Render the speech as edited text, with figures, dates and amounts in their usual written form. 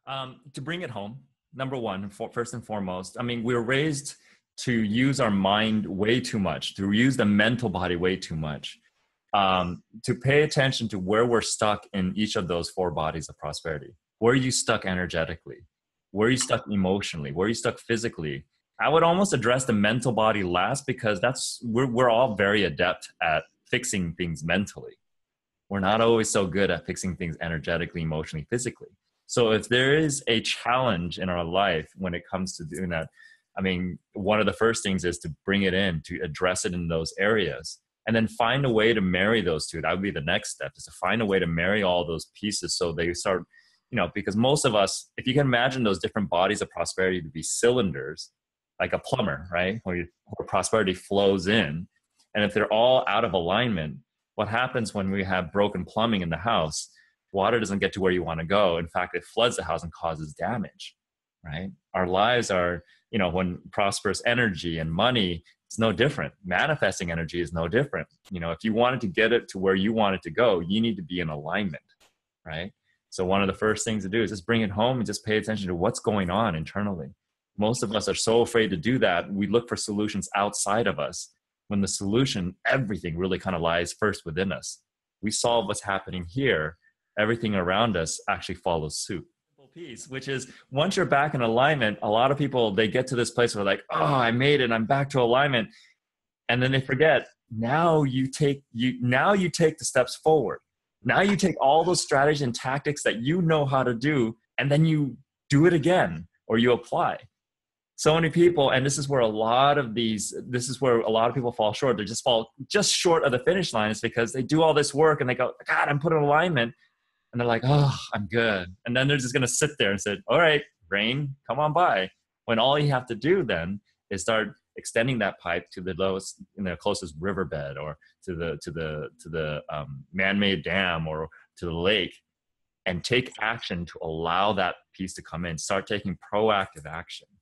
To bring it home, number one, first and foremost, I mean, we're raised to use our mind way too much, to use the mental body way too much, to pay attention to where we're stuck in each of those four bodies of prosperity. Where are you stuck energetically? Where are you stuck emotionally? Where are you stuck physically? I would almost address the mental body last because we're all very adept at fixing things mentally. We're not always so good at fixing things energetically, emotionally, physically. So if there is a challenge in our life when it comes to doing that, I mean, one of the first things is to bring it in, to address it in those areas, and then find a way to marry those two. That would be the next step, is to find a way to marry all those pieces so they start, because most of us, if you can imagine those different bodies of prosperity to be cylinders, like a plumber, right? Where prosperity flows in. And if they're all out of alignment, what happens when we have broken plumbing in the house? Water doesn't get to where you want to go. In fact, it floods the house and causes damage, right? Our lives are, when prosperous energy and money, it's no different. Manifesting energy is no different. If you wanted to get it to where you want it to go, you need to be in alignment, right? So one of the first things to do is just bring it home and just pay attention to what's going on internally. Most of us are so afraid to do that. We look for solutions outside of us when the solution, everything really kind of lies first within us. We solve what's happening here, everything around us actually follows suit. Piece, which is once you're back in alignment, a lot of people, they get to this place where like, oh, I made it, I'm back to alignment. And then they forget, now you take the steps forward. Now you take all those strategies and tactics that you know how to do, and then you do it again, or you apply. So many people, and this is where a lot of people fall short. They just fall just short of the finish line, is because they do all this work and they go, God, I'm put in alignment. And they're like, oh, I'm good. And then they're just going to sit there and say, all right, rain, come on by. When all you have to do then is start extending that pipe to the lowest, closest riverbed, or to the man-made dam, or to the lake, and take action to allow that piece to come in. Start taking proactive action.